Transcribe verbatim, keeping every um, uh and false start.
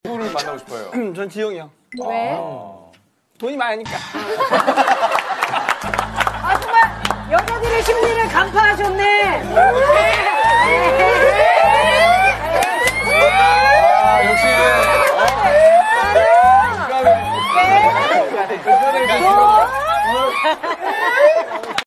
누구를 만나고 싶어요? 전 지영이 형. 왜? 돈이 많으니까. 아, 정말 여자들의 심리를 간파하셨네. 아, 역시. 어?